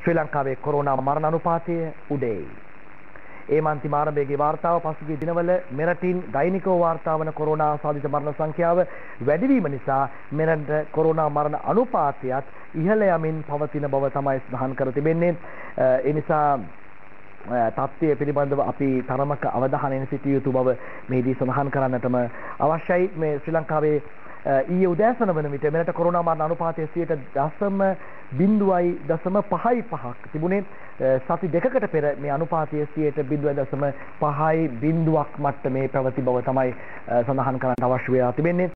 ශ්‍රී ලංකාවේ කොරෝනා මරණ අනුපාතය උඩේ. ඒ මාන්තිම ආරම්භයේ වාර්තාව පසුගිය දිනවල මෙරටින් දෛනිකව වාර්තා වන කොරෝනා ආසාදිත මරණ සංඛ්‍යාව වැඩිවීම නිසා මෙරට කොරෝනා මරණ අනුපාතයත් ඉහළ යමින් පවතින බව තමයි සඳහන් කර තිබෙන්නේ. ඒ නිසා තත්ත්වය පිළිබඳව අපි තරමක අවධානයෙන් සිටිය යුතු බව මෙහිදී සඳහන් කරන්නටම අවශ්‍යයි. මේ ශ්‍රී ලංකාවේ ඊයේ උදෑසන වන විට මෙරට කොරෝනා මරණ අනුපාතය 0.05ක් තිබුණේ. සති දෙකකට පෙර මේ අනුපාතය 0.5ක් මට්ටමේ පැවති බව තමයි සඳහන් කරන්න අවශ්‍ය වෙලා තිබෙන්නේ.